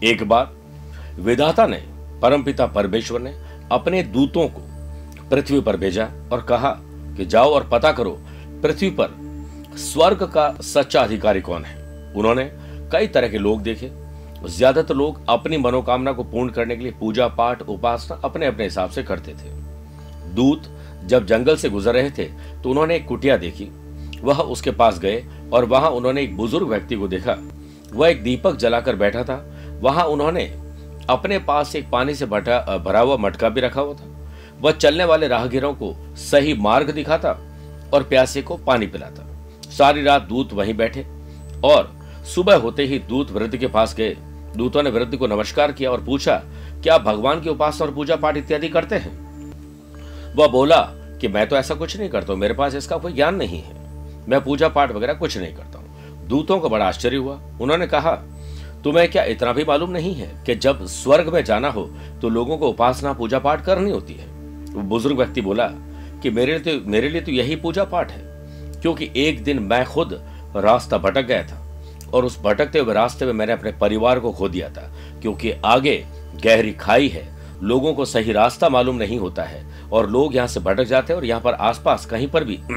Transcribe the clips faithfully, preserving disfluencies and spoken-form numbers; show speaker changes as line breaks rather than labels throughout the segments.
एक बार विधाता ने, परमपिता परमेश्वर ने अपने दूतों को पृथ्वी पर भेजा और कहा कि जाओ और पता करो पृथ्वी पर स्वर्ग का सच्चा अधिकारी कौन है। उन्होंने कई तरह के लोग देखे। ज्यादातर लोग अपनी मनोकामना को पूर्ण करने के लिए पूजा पाठ उपासना अपने अपने हिसाब से करते थे। दूत जब जंगल से गुजर रहे थे तो उन्होंने एक कुटिया देखी। वह उसके पास गए और वहां उन्होंने एक बुजुर्ग व्यक्ति को देखा। वह एक दीपक जलाकर बैठा था। वहां उन्होंने अपने पास एक पानी से भरा भरा हुआ मटका भी रखा हुआ था। वह चलने वाले राहगीरों को सही मार्ग दिखाता और प्यासे को पानी पिलाता। सारी रात दूत वहीं बैठे और सुबह होते ही दूत वृद्ध के पास गए। दूतों ने वृद्ध को नमस्कार किया और पूछा, क्या आप भगवान की उपासना और पूजा पाठ इत्यादि करते हैं? वह बोला कि मैं तो ऐसा कुछ नहीं करता हूं, मेरे पास इसका कोई ज्ञान नहीं है, मैं पूजा पाठ वगैरह कुछ नहीं करता हूं। दूतों को बड़ा आश्चर्य हुआ। उन्होंने कहा, तुम्हें क्या इतना भी मालूम नहीं है कि जब स्वर्ग में जाना हो तो लोगों को उपासना पूजा पाठ करनी होती है? वो बुजुर्ग व्यक्ति बोला कि मेरे लिए तो मेरे लिए तो यही पूजा पाठ है, क्योंकि एक दिन मैं खुद रास्ता भटक गया था और उस भटकते हुए रास्ते में मैंने अपने परिवार को खो दिया था, क्योंकि आगे गहरी खाई है, लोगों को सही रास्ता मालूम नहीं होता है और लोग यहाँ से भटक जाते हैं और यहाँ पर आसपास कहीं पर भी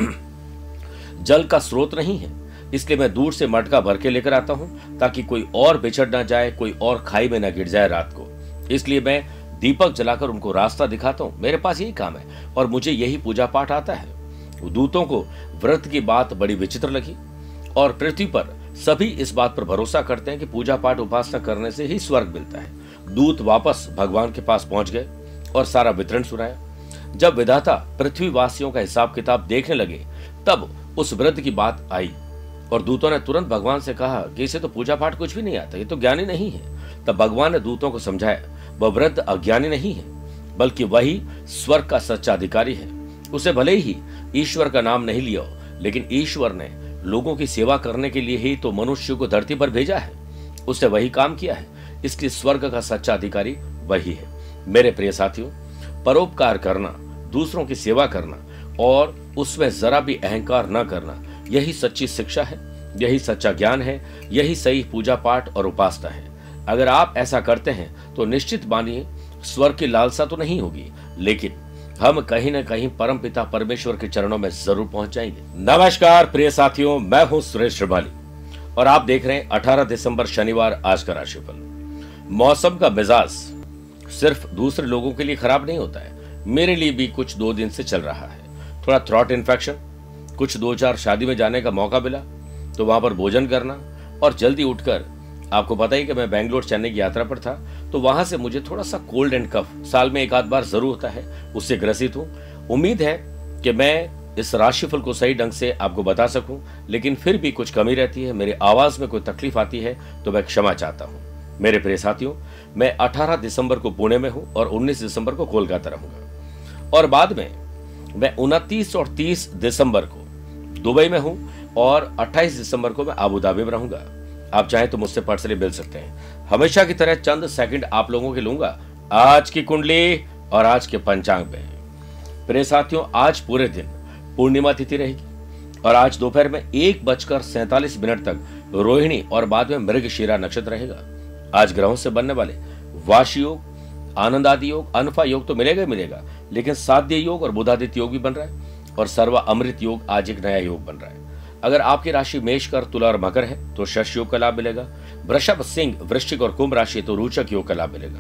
जल का स्रोत नहीं है। इसलिए मैं दूर से मटका भर के लेकर आता हूँ ताकि कोई और बिछड़ ना जाए, कोई और खाई में ना गिर जाए रात को। इसलिए मैं दीपक जलाकर उनको रास्ता दिखाता हूँ। मेरे पास यही काम है और मुझे यही पूजा पाठ आता है। दूतों को व्रत की बात बड़ी विचित्र लगी और पृथ्वी पर सभी इस बात पर भरोसा करते हैं कि पूजा पाठ उपासना करने से ही स्वर्ग मिलता है। दूत वापस भगवान के पास पहुंच गए और सारा वितरण सुनाया। जब विधाता पृथ्वी वासियों का हिसाब किताब देखने लगे तब उस वृद्ध की बात आई और दूतों ने तुरंत भगवान से कहा कि इसे तो पूजा पाठ कुछ भी नहीं आता, ये तो ज्ञानी नहीं है। तब भगवान ने दूतों को समझाया, वह वृद्ध अज्ञानी नहीं है, बल्कि वही स्वर्ग का सच्चा अधिकारी है। उसे भले ही ईश्वर का नाम नहीं लिया, लेकिन ईश्वर ने लोगों की सेवा करने के लिए ही तो मनुष्य को धरती पर भेजा है। उसने वही काम किया है, इसलिए स्वर्ग का सच्चा अधिकारी वही है। मेरे प्रिय साथियों, परोपकार करना, दूसरों की सेवा करना और उसमें जरा भी अहंकार न करना, यही सच्ची शिक्षा है, यही सच्चा ज्ञान है, यही सही पूजा पाठ और उपासना है। अगर आप ऐसा करते हैं तो निश्चित मानिए स्वर्ग की लालसा तो नहीं होगी, लेकिन हम कहीं न कहीं परमपिता परमेश्वर के चरणों में जरूर पहुंच जाएंगे। नमस्कार प्रिय साथियों, मैं हूं सुरेश श्रिवाली और आप देख रहे हैं अठारह दिसंबर शनिवार आज का राशिफल। मौसम का मिजाज सिर्फ दूसरे लोगों के लिए खराब नहीं होता है, मेरे लिए भी कुछ दो दिन से चल रहा है। थोड़ा थ्रॉट इन्फेक्शन, कुछ दो चार शादी में जाने का मौका मिला तो वहां पर भोजन करना और जल्दी उठकर, आपको पता ही कि मैं बेंगलोर चेन्नई की यात्रा पर था तो वहां से मुझे थोड़ा सा कोल्ड एंड कफ साल में एक आध बार जरूर होता है, उससे ग्रसित हूं। उम्मीद है कि मैं इस राशिफल को सही ढंग से आपको बता सकूं, लेकिन फिर भी कुछ कमी रहती है, मेरी आवाज में कोई तकलीफ आती है तो मैं क्षमा चाहता हूं। मेरे प्रिय साथियों, मैं अठारह दिसंबर को पुणे में हूं और उन्नीस दिसंबर को कोलकाता रहूंगा और बाद में मैं उनतीस और तीस दिसंबर को दुबई में हूं और अट्ठाईस दिसंबर को मैं अबू धाबी में रहूंगा। आप चाहें तो मुझसे पर्सनली मिल सकते हैं। हमेशा की तरह चंद सेकंड आप लोगों के लूंगा आज की कुंडली और आज के पंचांग में। प्रिय साथियों, आज पूरे दिन पूर्णिमा तिथि रहेगी और आज दोपहर में एक बजकर सैंतालीस मिनट तक रोहिणी और बाद में मृगशिरा नक्षत्र रहेगा। आज ग्रहों से बनने वाले वाशी योग, आनंद आदि योग, अनफा योग तो मिलेगा मिलेगा, लेकिन साध्य योग और बुधादित्य योग भी बन रहा है और सर्व अमृत योग आज एक नया योग बन रहा है। अगर आपकी राशि मेष, कर, तुला और मकर है तो शश योग का लाभ मिलेगा। वृषभ, सिंह, वृश्चिक और कुंभ राशि तो रोचक योग का लाभ मिलेगा।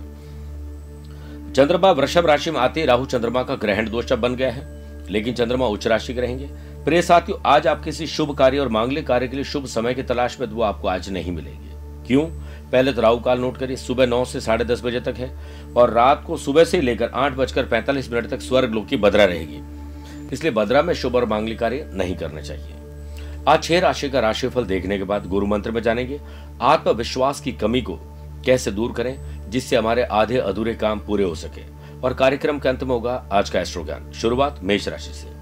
चंद्रमा वृषभ राशि में आते राहु चंद्रमा का ग्रहण दोष बन गया है, लेकिन चंद्रमा उच्च राशि के रहेंगे। प्रिय साथियों, आज आप किसी शुभ कार्य और मांगलिक कार्य के लिए शुभ समय की तलाश में, वो आपको आज नहीं मिलेगी। क्यों? पहले तो राहु काल नोट करिए, सुबह नौ से साढ़े दस बजे तक है और रात को सुबह से लेकर आठ बजकर पैंतालीस मिनट तक स्वर्ग लोक की भद्रा रहेगी, इसलिए भद्रा में शुभ और मांगलिक कार्य नहीं करने चाहिए। आज छह राशि का राशिफल देखने के बाद गुरु मंत्र में जानेंगे आत्मविश्वास की कमी को कैसे दूर करें जिससे हमारे आधे अधूरे काम पूरे हो सके, और कार्यक्रम के अंत में होगा आज का एस्ट्रो ज्ञान। शुरुआत मेष राशि से।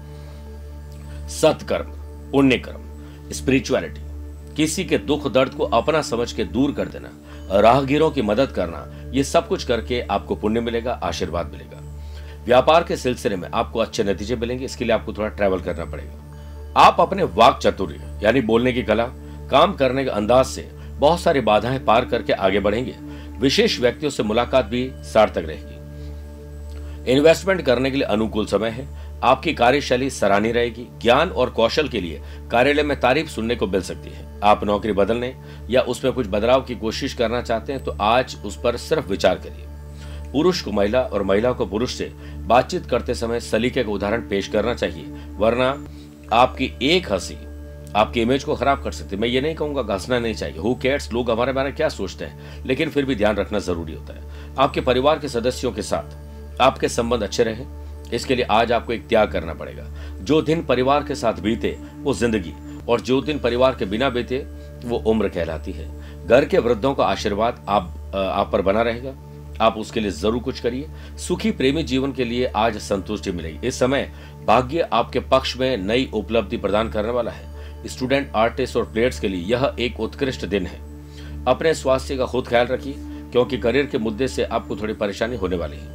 सत्कर्म, पुण्य कर्म, स्पिरिचुअलिटी, किसी के दुख दर्द को अपना समझ के दूर कर देना, राहगीरों की मदद करना, ये सब कुछ करके आपको पुण्य मिलेगा, आशीर्वाद मिलेगा। व्यापार के सिलसिले में आपको अच्छे नतीजे मिलेंगे, इसके लिए आपको थोड़ा ट्रैवल करना पड़ेगा। आप अपने वाक चातुर्य यानी बोलने की कला, काम करने के अंदाज से बहुत सारी बाधाएं पार करके आगे बढ़ेंगे। विशेष व्यक्तियों से मुलाकात भी सार्थक रहेगी। इन्वेस्टमेंट करने के लिए अनुकूल समय है। आपकी कार्यशैली सराहनीय रहेगी। ज्ञान और कौशल के लिए कार्यालय में तारीफ सुनने को मिल सकती है। आप नौकरी बदलने या उसमें कुछ बदलाव की कोशिश करना चाहते हैं तो आज उस पर सिर्फ विचार करिए। पुरुष को महिला और महिला को पुरुष से बातचीत करते समय सलीके का उदाहरण पेश करना चाहिए, वरना आपकी एक हंसी आपकी इमेज को खराब कर सकती है। मैं ये नहीं कहूंगा कि हंसना नहीं चाहिए, हु केयर्स, लोग हमारे बारे में क्या सोचते हैं, लेकिन फिर भी ध्यान रखना जरूरी होता है। आपके परिवार के सदस्यों के साथ आपके संबंध अच्छे रहे, इसके लिए आज आपको एक त्याग करना पड़ेगा। जो दिन परिवार के साथ बीते वो जिंदगी, और जो दिन परिवार के बिना बीते वो उम्र कहलाती है। घर के वृद्धों का आशीर्वाद आप आप पर बना रहेगा, आप उसके लिए जरूर कुछ करिए। सुखी प्रेमी जीवन के लिए आज संतुष्टि मिलेगी। इस समय भाग्य आपके पक्ष में नई उपलब्धि प्रदान करने वाला है। स्टूडेंट, आर्टिस्ट और प्लेयर्स के लिए यह एक उत्कृष्ट दिन है। अपने स्वास्थ्य का खुद ख्याल रखिए, क्योंकि करियर के मुद्दे से आपको थोड़ी परेशानी होने वाली है।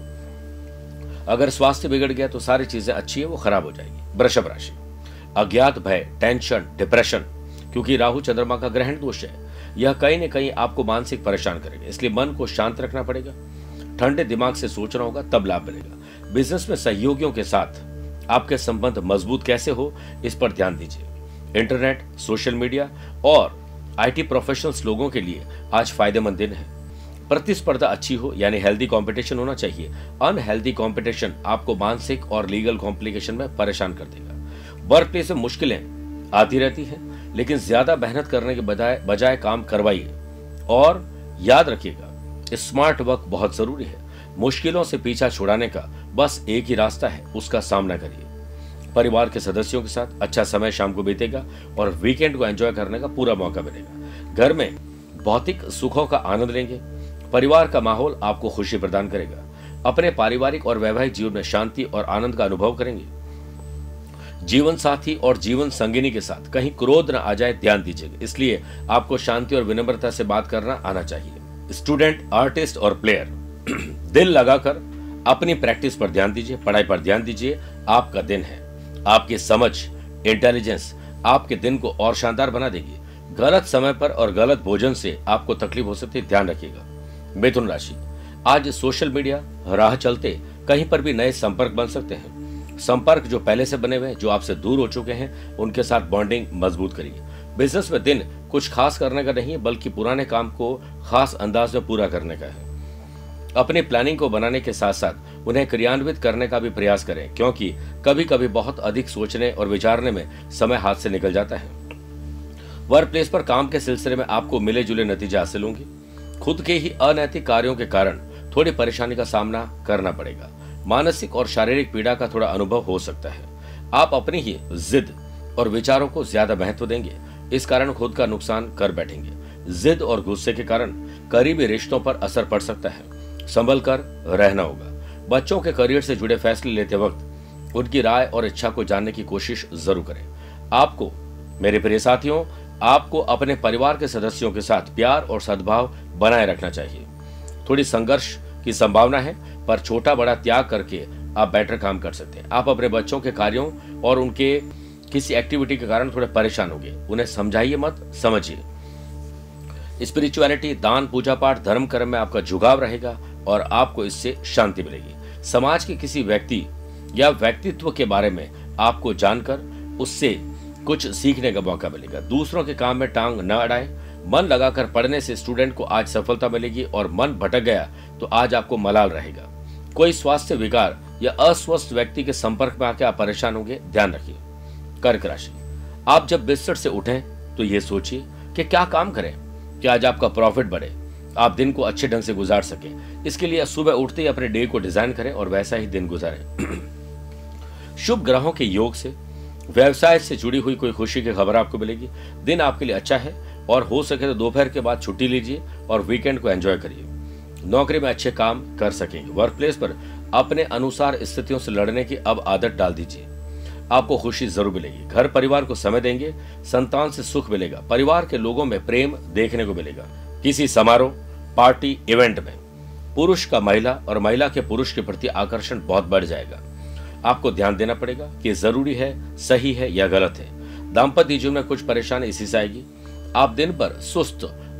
अगर स्वास्थ्य बिगड़ गया तो सारी चीजें अच्छी है वो खराब हो जाएगी। वृषभ राशि, अज्ञात भय, टेंशन, डिप्रेशन, क्योंकि राहु चंद्रमा का ग्रहण दोष है, यह कहीं न कहीं आपको मानसिक परेशान करेगा, इसलिए मन को शांत रखना पड़ेगा। ठंडे दिमाग से सोचना होगा, तब लाभ मिलेगा। बिजनेस में सहयोगियों के साथ आपके संबंध मजबूत कैसे हो, इस पर ध्यान दीजिए। इंटरनेट, सोशल मीडिया और आईटी प्रोफेशनल्स लोगों के लिए आज फायदेमंद दिन है। प्रतिस्पर्धा अच्छी हो, यानी हेल्दी कंपटीशन होना चाहिए। अनहेल्दी कंपटीशन आपको मानसिक और लीगल कॉम्प्लिकेशन में परेशान कर देगा। वर्क प्लेस में मुश्किलें आती रहती हैं, लेकिन ज्यादा मेहनत करने के बजाय बजाय काम करवाइए। और याद रखिएगा, स्मार्ट वर्क बहुत जरूरी है। मुश्किलों से पीछा छुड़ाने का बस एक ही रास्ता है, उसका सामना करिए। परिवार के सदस्यों के साथ अच्छा समय शाम को बीतेगा और वीकेंड को एंजॉय करने का पूरा मौका मिलेगा। घर में भौतिक सुखों का आनंद लेंगे। परिवार का माहौल आपको खुशी प्रदान करेगा। अपने पारिवारिक और वैवाहिक जीवन में शांति और आनंद का अनुभव करेंगे। जीवन साथी और जीवन संगिनी के साथ कहीं क्रोध न आ जाए, ध्यान दीजिएगा। इसलिए आपको शांति और विनम्रता से बात करना आना चाहिए। स्टूडेंट, आर्टिस्ट और प्लेयर, दिल लगाकर अपनी प्रैक्टिस पर ध्यान दीजिए, पढ़ाई पर ध्यान दीजिए। आपका दिन है। आपकी समझ, इंटेलिजेंस आपके दिन को और शानदार बना देगी। गलत समय पर और गलत भोजन से आपको तकलीफ हो सकती है, ध्यान रखिएगा। मिथुन राशि, आज सोशल मीडिया राह चलते कहीं पर भी नए संपर्क बन सकते हैं। संपर्क जो पहले से बने हुए हैं, जो आपसे दूर हो चुके हैं, उनके साथ बॉन्डिंग मजबूत करिए। बिजनेस में दिन कुछ खास करने का नहीं है, बल्कि पुराने काम को खास अंदाज में पूरा करने का है। अपनी प्लानिंग को बनाने के साथ साथ उन्हें क्रियान्वित करने का भी प्रयास करें, क्योंकि कभी कभी बहुत अधिक सोचने और विचारने में समय हाथ से निकल जाता है। वर्क प्लेस पर काम के सिलसिले में आपको मिले जुले नतीजे हासिल होंगे। खुद के ही अनैतिक कार्यों के कारण थोड़ी परेशानी का सामना करना पड़ेगा। मानसिक और शारीरिक पीड़ा का थोड़ा अनुभव हो सकता है। आप अपनी ही जिद और विचारों को ज्यादा महत्व देंगे, इस कारण खुद का नुकसान कर बैठेंगे। जिद और गुस्से के कारण करीबी रिश्तों पर असर पड़ सकता है, संभल कर रहना होगा। बच्चों के करियर से जुड़े फैसले लेते वक्त उनकी राय और इच्छा को जानने की कोशिश जरूर करें। आपको, मेरे प्रिय साथियों, आपको अपने परिवार के सदस्यों के साथ प्यार और सद्भाव बनाए रखना चाहिए। थोड़ी संघर्ष की संभावना है, पर छोटा बड़ा त्याग करके आप बेटर काम कर सकते हैं। आप अपने बच्चों के कार्यों और उनके किसी एक्टिविटी के कारण थोड़े परेशान होंगे, उन्हें समझाइए मत, समझिए। स्पिरिचुअलिटी, दान, पूजा पाठ, धर्म कर्म में आपका झुकाव रहेगा और आपको इससे शांति मिलेगी। समाज के किसी व्यक्ति या व्यक्तित्व के बारे में आपको जानकर उससे कुछ सीखने का मौका मिलेगा। दूसरों के काम में टांग न अड़ाएं। मन लगाकर पढ़ने से स्टूडेंट को आज सफलता मिलेगी, और मन भटक गया तो आज आपको मलाल रहेगा। कोई स्वास्थ्य विकार या अस्वस्थ व्यक्ति के संपर्क में आकर आप परेशान होंगे, ध्यान रखिए। कर्क राशि, आप जब बिस्तर से उठें तो ये सोचिए कि क्या काम करें कि आज आपका प्रॉफिट बढ़े, आप दिन को अच्छे ढंग से गुजार सकें। इसके लिए सुबह उठते ही अपने डे को डिजाइन करें और वैसा ही दिन गुजारें। शुभ ग्रहों के योग से व्यवसाय से जुड़ी हुई कोई खुशी की खबर आपको मिलेगी। दिन आपके लिए अच्छा है और हो सके तो दोपहर के बाद छुट्टी लीजिए और वीकेंड को एंजॉय करिए। नौकरी में अच्छे काम कर सकेंगे। वर्क प्लेस पर अपने अनुसार स्थितियों से लड़ने की अब आदत डाल दीजिए, आपको खुशी जरूर मिलेगी। घर परिवार को समय देंगे, संतान से सुख मिलेगा। परिवार के लोगों में प्रेम देखने को मिलेगा। किसी समारोह, पार्टी, इवेंट में पुरुष का महिला और महिला के पुरुष के प्रति आकर्षण बहुत बढ़ जाएगा। आपको ध्यान देना पड़ेगा कि जरूरी है, सही है या गलत है। दाम्पत्य जीवन में कुछ परेशानी इसी से आएगी। आप दिन भर सुस्त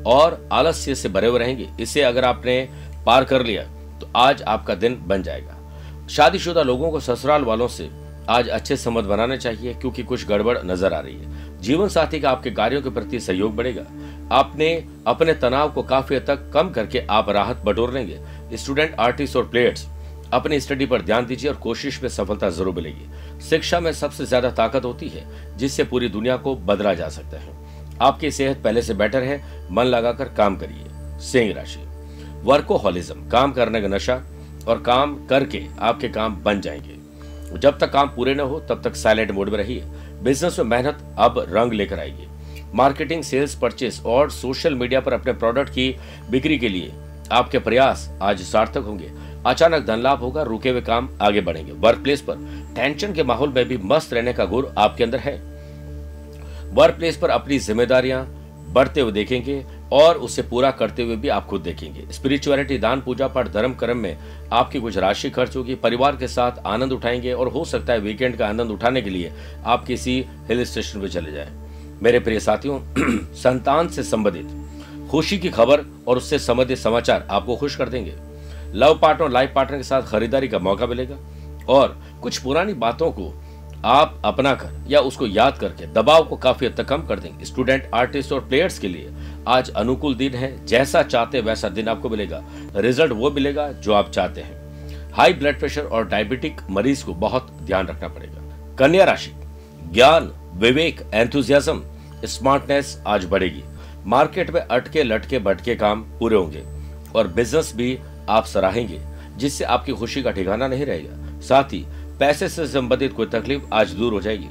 और आलस्य से भरे हुए रहेंगे। इसे अगर आपने पार कर लिया तो आज आपका दिन बन जाएगा। शादीशुदा लोगों को ससुराल वालों से आज अच्छे संबंध बनाने चाहिए, क्योंकि कुछ गड़बड़ नजर आ रही है। जीवन साथी का आपके कार्यों के प्रति सहयोग बढ़ेगा। आपने अपने तनाव को काफी हद तक कम करके आप राहत बटोर लेंगे। स्टूडेंट, आर्टिस्ट और प्लेयर्स अपनी स्टडी पर ध्यान दीजिए और कोशिश में सफलता जरूर मिलेगी। शिक्षा में सबसे ज्यादा ताकत होती है जिससे पूरी दुनिया को बदला जा सकता है। आपकी सेहत पहले से बेटर है, मन लगाकर काम करिए। सिंह राशि, वर्कोहॉलिज्म, काम करने का नशा, और काम करके आपके काम बन जाएंगे। जब तक काम पूरे न हो तब तक साइलेंट मोड में रहिए। बिजनेस में मेहनत अब रंग लेकर आएगी। मार्केटिंग, सेल्स, परचेस और सोशल मीडिया पर अपने प्रोडक्ट की बिक्री के लिए आपके प्रयास आज सार्थक होंगे। अचानक धन लाभ होगा, रुके हुए काम आगे बढ़ेंगे। वर्क प्लेस पर टेंशन के माहौल में भी मस्त रहने का गुण आपके अंदर है। वर्क प्लेस पर अपनी जिम्मेदारियां बढ़ते हुए देखेंगे और उसे पूरा करते हुए भी आप खुद देखेंगे। स्पिरिचुअलिटी, दान, पूजा पाठ, धर्म कर्म में आपकी कुछ राशि खर्च होगी। परिवार के साथ आनंद उठाएंगे और हो सकता है वीकेंड का आनंद उठाने के लिए आप किसी हिल स्टेशन पर चले जाएं। मेरे प्रिय साथियों, संतान से संबंधित खुशी की खबर और उससे संबंधित समाचार आपको खुश कर देंगे। लव पार्टनर, लाइफ पार्टनर के साथ खरीदारी का मौका मिलेगा और कुछ पुरानी बातों को आप अपना कर या उसको याद करके दबाव को काफी हद तक कम कर देंगे। स्टूडेंट, आर्टिस्ट और प्लेयर्स के लिए आज अनुकूल दिन है। जैसा चाहते वैसा दिन आपको मिलेगा। रिजल्ट वो मिलेगा जो आप चाहते हैं। हाई ब्लड प्रेशर और डायबिटिक मरीज को बहुत ध्यान रखना पड़ेगा। कन्या राशि, ज्ञान, विवेक, एंथुजियाज्म, स्मार्टनेस आज बढ़ेगी। मार्केट में अटके लटके भटके काम पूरे होंगे और बिजनेस भी आप सराहेंगे, जिससे आपकी खुशी का ठिकाना नहीं रहेगा। साथ ही पैसे से संबंधित कोई तकलीफ आज दूर हो जाएगी।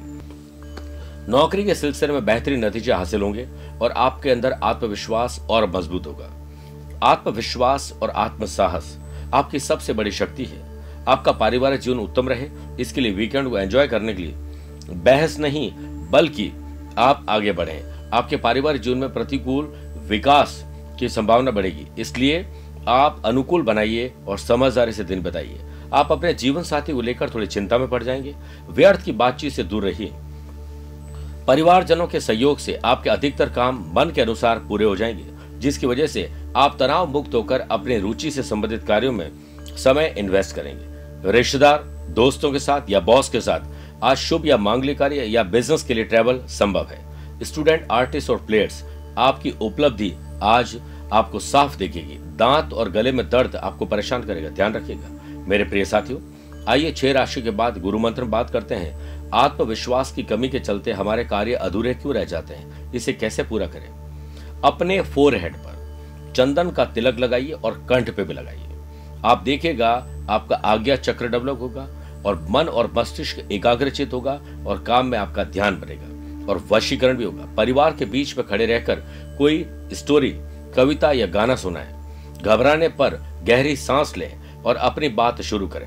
नौकरी के सिलसिले में बेहतरीन नतीजे हासिल होंगे और आपके अंदर आत्मविश्वास और मजबूत होगा। आत्मविश्वास और आत्मसाहस आपकी सबसे बड़ी शक्ति है। आपका पारिवारिक जीवन उत्तम रहे, इसके लिए वीकेंड को एंजॉय करने के लिए बहस नहीं बल्कि आप आगे बढ़ें। आपके पारिवारिक जीवन में प्रतिकूल विकास की संभावना बढ़ेगी, इसलिए आप अनुकूल बनाइए और समझदारी से दिन बिताइए। आप अपने जीवन साथी को लेकर थोड़ी चिंता में पड़ जाएंगे। व्यर्थ की बातचीत से दूर रहिए। परिवारजनों के सहयोग से आपके अधिकतर काम मन के अनुसार पूरे हो जाएंगे, जिसकी वजह से आप तनाव मुक्त होकर अपने रुचि से संबंधित कार्यों में समय इन्वेस्ट करेंगे। रिश्तेदार, दोस्तों के साथ या बॉस के साथ आज शुभ या मांगलिक कार्य या बिजनेस के लिए ट्रैवल संभव है। स्टूडेंट, आर्टिस्ट और प्लेयर्स आपकी उपलब्धि आज आपको साफ दिखेगी। दांत और गले में दर्द आपको परेशान करेगा, ध्यान रखिएगा। मेरे प्रिय साथियों, आइए छह राशि के बाद गुरु मंत्र में बात करते हैं। आत्मविश्वास की कमी के चलते हमारे कार्य अधूरे क्यों रह जाते हैं, इसे कैसे पूरा करें। अपने फोरहेड पर चंदन का तिलक लगाइए और कंठ पे भी लगाइए। आप देखिएगा आपका आज्ञा चक्र डेवलप होगा और मन और मस्तिष्क एकाग्रचित होगा और काम में आपका ध्यान बनेगा और वशीकरण भी होगा। परिवार के बीच में खड़े रहकर कोई स्टोरी, कविता या गाना सुनाएं। घबराने पर गहरी सांस लें और अपनी बात शुरू करें।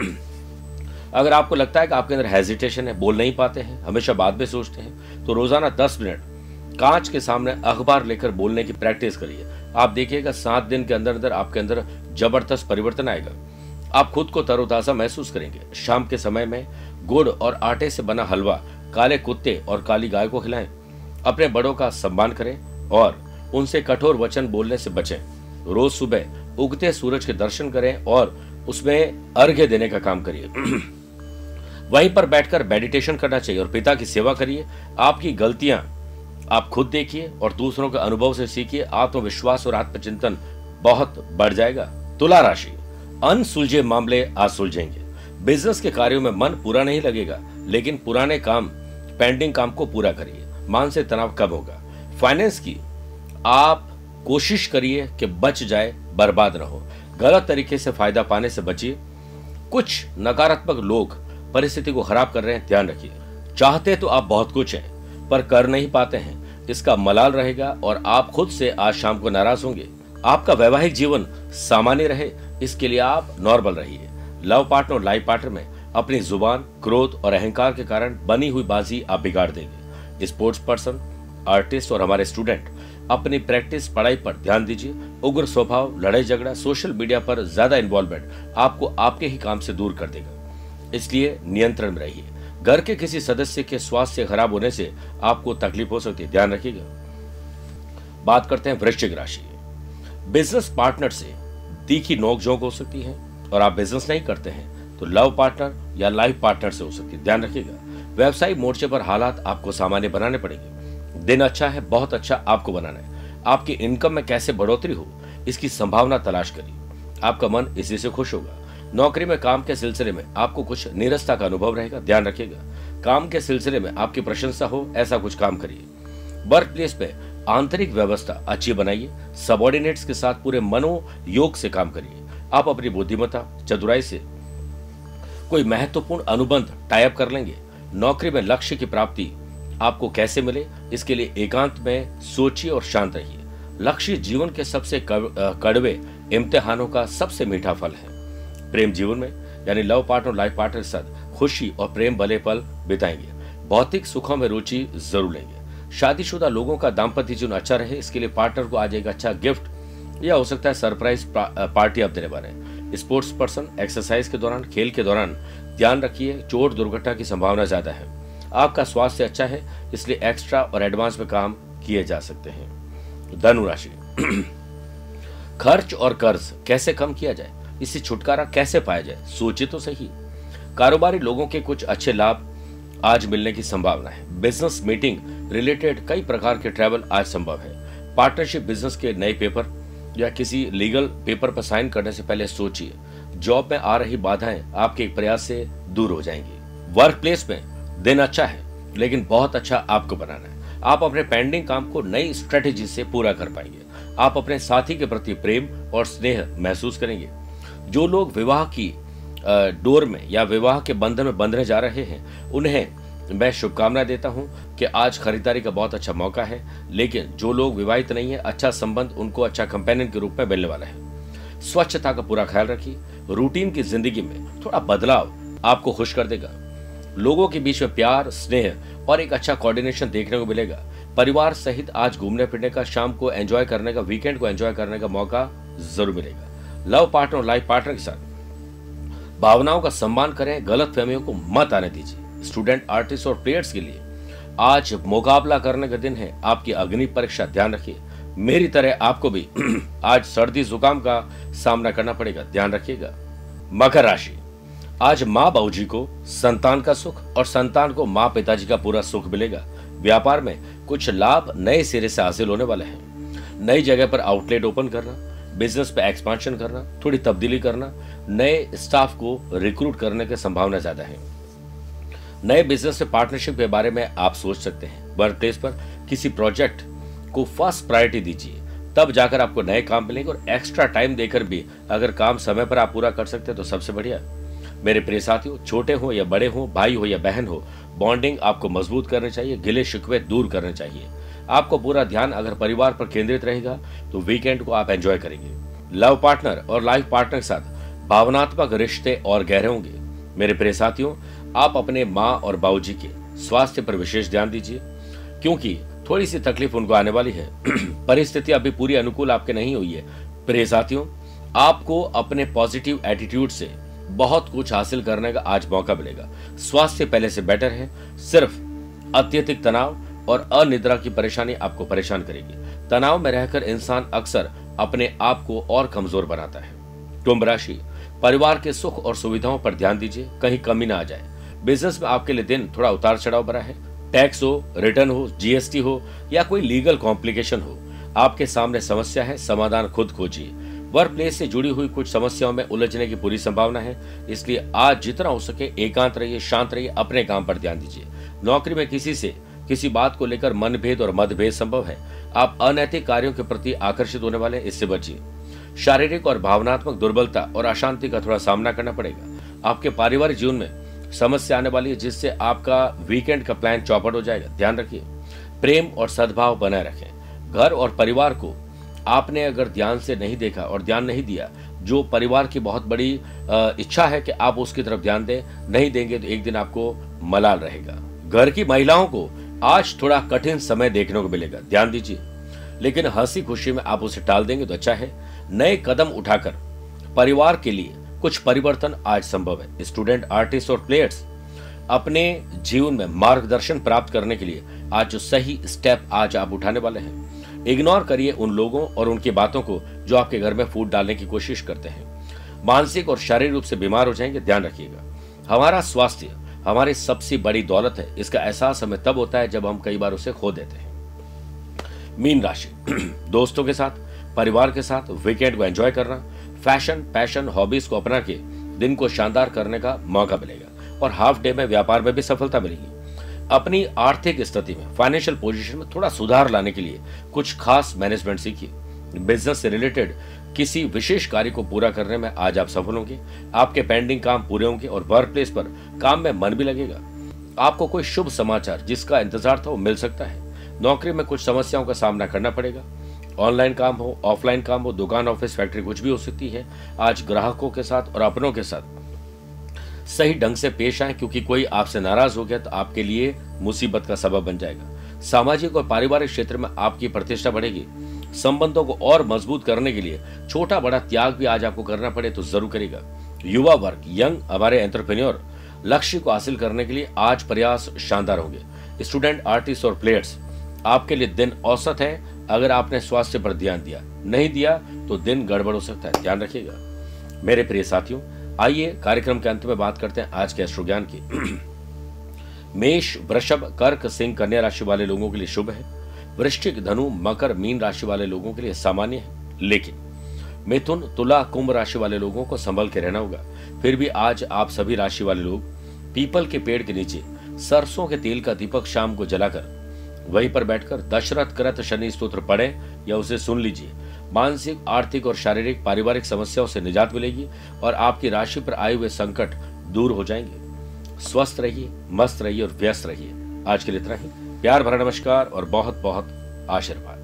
अगर आपको लगता है कि आपके अंदर हेजिटेशन है, बोल नहीं पाते हैं, हमेशा बाद में सोचते हैं, तो रोजाना दस मिनट कांच के सामने अखबार लेकर बोलने की प्रैक्टिस करिए। आप देखिएगा सात दिन के अंदर अंदर आपके अंदर जबरदस्त परिवर्तन आएगा। आप खुद को तरोताजा महसूस करेंगे। शाम के समय में गुड़ और आटे से बना हलवा काले कुत्ते और काली गाय को खिलाएं। अपने बड़ों का सम्मान करें और उनसे कठोर वचन बोलने से बचें। रोज सुबह उगते सूरज के दर्शन करें और उसमें अर्घ्य देने का काम करिए। वहीं पर बैठकर मेडिटेशन करना चाहिए और पिता की सेवा करिए। आपकी गलतियां आप खुद देखिए और दूसरों के अनुभव से सीखिए। आत्मविश्वास और आत्मचिंतन बहुत बढ़ जाएगा। तुला राशि, अनसुलझे मामले आज सुलझेंगे। बिजनेस के कार्यों में मन पूरा नहीं लगेगा, लेकिन पुराने काम, पेंडिंग काम को पूरा करिए। मानसिक तनाव कम होगा। फाइनेंस की आप कोशिश करिए कि बच जाए, बर्बाद न हो। गलत तरीके से फायदा पाने से बचिए। कुछ नकारात्मक लोग परिस्थिति को खराब कर रहे हैं, ध्यान रखिए। चाहते तो आप बहुत कुछ हैं पर कर नहीं पाते हैं, इसका मलाल रहेगा और आप खुद से आज शाम को नाराज होंगे। आपका वैवाहिक जीवन सामान्य रहे, इसके लिए आप नॉर्मल रहिए। लव पार्टनर और लाइफ पार्टनर में अपनी जुबान, क्रोध और अहंकार के कारण बनी हुई बाजी आप बिगाड़ देंगे। स्पोर्ट्स पर्सन, आर्टिस्ट और हमारे स्टूडेंट अपनी प्रैक्टिस, पढ़ाई पर ध्यान दीजिए। उग्र स्वभाव, लड़ाई झगड़ा, सोशल मीडिया पर ज्यादा इन्वॉल्वमेंट आपको आपके ही काम से दूर कर देगा, इसलिए नियंत्रण में रहिए। घर के किसी सदस्य के स्वास्थ्य खराब होने से आपको तकलीफ हो सकती है, ध्यान रखिएगा। बात करते हैं वृश्चिक राशि। बिजनेस पार्टनर से तीखी नोकझोंक हो सकती है और आप बिजनेस नहीं करते हैं तो लव पार्टनर या लाइफ पार्टनर से हो सकती है, ध्यान रखिएगा। व्यवसायिक मोर्चे पर हालात आपको सामान्य बनाने पड़ेंगे। दिन अच्छा है, बहुत अच्छा आपको बनाना है। आपकी इनकम में कैसे बढ़ोतरी हो इसकी संभावना तलाश करिए, आपका मन इसी से खुश होगा। नौकरी में काम के सिलसिले में आपको कुछ नीरसता का अनुभव रहेगा, ध्यान रखिएगा। काम के सिलसिले में आपकी प्रशंसा हो ऐसा कुछ काम करिए। वर्क प्लेस पे आंतरिक व्यवस्था अच्छी बनाइए। सबॉर्डिनेट्स के साथ पूरे मनोयोग से काम करिए। आप अपनी बुद्धिमत्ता चतुराई से कोई महत्वपूर्ण अनुबंध टाइप कर लेंगे। नौकरी में लक्ष्य की प्राप्ति आपको कैसे मिले इसके लिए एकांत में सोचिए और शांत रहिए। लक्ष्य जीवन के सबसे कड़वे इम्तिहानों का सबसे मीठा फल है। प्रेम जीवन में यानी लव पार्टनर लाइफ पार्टनर के साथ खुशी और प्रेम भले पल बिताएंगे। भौतिक सुखों में रुचि जरूर लेंगे। शादीशुदा लोगों का दाम्पत्य जीवन अच्छा रहे इसके लिए पार्टनर को आज एक अच्छा गिफ्ट या हो सकता है सरप्राइज पार्टी आप देने वाले हैं। स्पोर्ट्स पर्सन एक्सरसाइज के दौरान खेल के दौरान ध्यान रखिए, चोट दुर्घटना की संभावना ज्यादा है। आपका स्वास्थ्य अच्छा है इसलिए एक्स्ट्रा और एडवांस में काम किए जा सकते हैं। धनु राशि खर्च और कर्ज कैसे कम किया जाए, इससे छुटकारा कैसे पाया जाए, सोचिए तो सही। कारोबारी लोगों के कुछ अच्छे लाभ आज मिलने की संभावना है। बिजनेस मीटिंग रिलेटेड कई प्रकार के ट्रैवल आज संभव है। पार्टनरशिप बिजनेस के नए पेपर या किसी लीगल पेपर पर साइन करने से पहले सोचिए। जॉब में आ रही बाधाएं आपके एक प्रयास से दूर हो जाएंगी। वर्क प्लेस में दिन अच्छा है लेकिन बहुत अच्छा आपको बनाना है। आप अपने पेंडिंग काम को नई स्ट्रेटेजी से पूरा कर पाएंगे। आप अपने साथी के प्रति प्रेम और स्नेह महसूस करेंगे। जो लोग विवाह की डोर में या विवाह के बंधन में बंधने जा रहे हैं उन्हें मैं शुभकामनाएं देता हूं कि आज खरीदारी का बहुत अच्छा मौका है। लेकिन जो लोग विवाहित नहीं है अच्छा संबंध उनको अच्छा कंपेनियन के रूप में मिलने वाला है। स्वच्छता का पूरा ख्याल रखिए। रूटीन की जिंदगी में थोड़ा बदलाव आपको खुश कर देगा। लोगों के बीच में प्यार स्नेह और एक अच्छा कोऑर्डिनेशन देखने को मिलेगा। परिवार सहित आज घूमने फिरने का, शाम को एंजॉय करने का, वीकेंड को एंजॉय करने का मौका जरूर मिलेगा। लव पार्टनर और लाइफ पार्टनर के साथ भावनाओं का सम्मान करें, गलत फहमियों को मत आने दीजिए। स्टूडेंट आर्टिस्ट और प्लेयर्स के लिए आज मुकाबला करने का दिन है। आपकी अग्नि परीक्षा, ध्यान रखिए। मेरी तरह आपको भी आज सर्दी जुकाम का सामना करना पड़ेगा, ध्यान रखिएगा। मकर राशि आज माँ बाबूजी को संतान का सुख और संतान को माँ पिताजी का पूरा सुख मिलेगा। व्यापार में कुछ लाभ नए सिरे से हासिल होने वाले हैं। नई जगह पर आउटलेट ओपन करना, बिजनेस पे एक्सपांशन करना, थोड़ी तब्दीली करना, नए स्टाफ को रिक्रूट करने की संभावना ज्यादा है। नए बिजनेस से पार्टनरशिप के बारे में आप सोच सकते हैं। वर्क प्लेस पर किसी प्रोजेक्ट को फर्स्ट प्रायोरिटी दीजिए, तब जाकर आपको नए काम मिलेंगे। और एक्स्ट्रा टाइम देकर भी अगर काम समय पर आप पूरा कर सकते हैं तो सबसे बढ़िया। मेरे प्रिय साथियों, छोटे हो या बड़े हो, भाई हो या बहन हो, बॉन्डिंग आपको मजबूत करनी चाहिए, गिले शिकवे दूर करने चाहिए। आपको पूरा ध्यान अगर परिवार पर केंद्रित रहेगा तो वीकेंड को आप एंजॉय करेंगे। लव पार्टनर और लाइफ पार्टनर के साथ भावनात्मक रिश्ते और गहरे होंगे। मेरे प्रिय साथियों, आप अपने माँ और बाबूजी के स्वास्थ्य पर विशेष ध्यान दीजिए क्योंकि थोड़ी सी तकलीफ उनको आने वाली है। परिस्थिति अभी पूरी अनुकूल आपके नहीं हुई है। प्रिय साथियों, आपको अपने पॉजिटिव एटीट्यूड से बहुत कुछ हासिल करने का आज मौका मिलेगा। स्वास्थ्य पहले से बेटर है, सिर्फ अत्यधिक तनाव और अनिद्रा की परेशानी आपको परेशान करेगी। तनाव में रहकर इंसान अक्सर अपने आप को और कमजोर बनाता है। कुंभ राशि परिवार के सुख और सुविधाओं पर ध्यान दीजिए, कहीं कमी ना आ जाए। बिजनेस में आपके लिए दिन थोड़ा उतार चढ़ाव भरा है। टैक्स हो, रिटर्न हो, जीएसटी हो या कोई लीगल कॉम्प्लिकेशन हो, आपके सामने समस्या है, समाधान खुद खोजिए। वर्क प्लेस से जुड़ी हुई कुछ समस्याओं में उलझने की पूरी संभावना है, इसलिए आज जितना हो सके एकांत रहिए, शांत रहिए, अपने काम पर ध्यान दीजिए। नौकरी में किसी से किसी बात को लेकर मनभेद और मतभेद संभव है। आप अनैतिक कार्यों के प्रति आकर्षित होने वाले, इससे बचिए। शारीरिक और भावनात्मक दुर्बलता और अशांति का थोड़ा सामना करना पड़ेगा। आपके पारिवारिक जीवन में समस्या आने वाली है जिससे आपका वीकेंड का प्लान चौपट हो जाएगा, ध्यान रखिए। प्रेम और सद्भाव बनाए रखें। घर और परिवार को आपने अगर ध्यान से नहीं देखा और ध्यान नहीं दिया, जो परिवार की बहुत बड़ी इच्छा है कि आप उसकी तरफ ध्यान दें, नहीं देंगे तो एक दिन आपको मलाल रहेगा। घर की महिलाओं को आज थोड़ा कठिन समय देखने को मिलेगा, ध्यान दीजिए, लेकिन हंसी खुशी में आप उसे टाल देंगे तो अच्छा है। नए कदम उठाकर परिवार के लिए कुछ परिवर्तन आज संभव है। स्टूडेंट आर्टिस्ट और प्लेयर्स अपने जीवन में मार्गदर्शन प्राप्त करने के लिए आज जो सही स्टेप आज आप उठाने वाले हैं। इग्नोर करिए उन लोगों और उनकी बातों को जो आपके घर में फूट डालने की कोशिश करते हैं। मानसिक और शारीरिक रूप से बीमार हो जाएंगे, ध्यान रखिएगा। हमारा स्वास्थ्य हमारी सबसे बड़ी दौलत है, इसका एहसास हमें तब होता है जब हम कई बार उसे खो देते हैं। मीन राशि, दोस्तों के साथ, परिवार के साथ वीकेंड को एंजॉय करना, फैशन, पैशन, हॉबीज को अपना के दिन को शानदार करने का मौका मिलेगा और हाफ डे में व्यापार में भी सफलता मिलेगी। अपनी आर्थिक स्थिति में, फाइनेंशियल पोजीशन में थोड़ा सुधार लाने के लिए कुछ खास मैनेजमेंट सीखिए। बिजनेस से रिलेटेड किसी विशेष कार्य को पूरा करने में आज आप सफल होंगे। आपके पेंडिंग काम पूरे होंगे और वर्क प्लेस पर काम में मन भी लगेगा। आपको कोई शुभ समाचार जिसका इंतजार था वो मिल सकता है। नौकरी में कुछ समस्याओं का सामना करना पड़ेगा। ऑनलाइन काम हो, ऑफलाइन काम हो, दुकान, ऑफिस, फैक्ट्री कुछ भी हो सकती है। आज ग्राहकों के साथ और अपनों के साथ सही ढंग से पेश आए, क्योंकि कोई आपसे नाराज हो गया तो आपके लिए मुसीबत का सबब बन जाएगा। सामाजिक और पारिवारिक क्षेत्र में आपकी प्रतिष्ठा बढ़ेगी। संबंधों को और मजबूत करने के लिए छोटा बड़ा त्याग भी आज आपको करना पड़े तो जरूर करेगा। युवा वर्ग, यंग, हमारे एंटरप्रेन्योर लक्ष्य को हासिल करने के लिए आज प्रयास शानदार होंगे। स्टूडेंट, आर्टिस्ट और प्लेयर्स, आपके लिए दिन औसत है अगर आपने स्वास्थ्य पर ध्यान दिया, नहीं दिया तो दिन गड़बड़ हो सकता है, ध्यान रखिएगा। मेरे प्रिय साथियों, आइए कार्यक्रम के अंत में बात करते हैं आज के एस्ट्रो ज्ञान की। मेष, वृषभ, कर्क, सिंह, कन्या राशि वाले लोगों के लिए शुभ है। वृश्चिक, धनु, मकर, मीन राशि वाले लोगों के लिए सामान्य है, लेकिन मिथुन, तुला, कुंभ राशि वाले लोगों को संभल के रहना होगा। फिर भी आज आप सभी राशि वाले लोग पीपल के पेड़ के नीचे सरसों के तेल का दीपक शाम को जलाकर वहीं पर बैठकर दशरथ कृत शनि स्तोत्र पढ़े या उसे सुन लीजिए। मानसिक, आर्थिक और शारीरिक, पारिवारिक समस्याओं से निजात मिलेगी और आपकी राशि पर आए हुए संकट दूर हो जाएंगे। स्वस्थ रहिए, मस्त रहिए और व्यस्त रहिए। आज के लिए इतना ही। प्यार भरा नमस्कार और बहुत बहुत आशीर्वाद।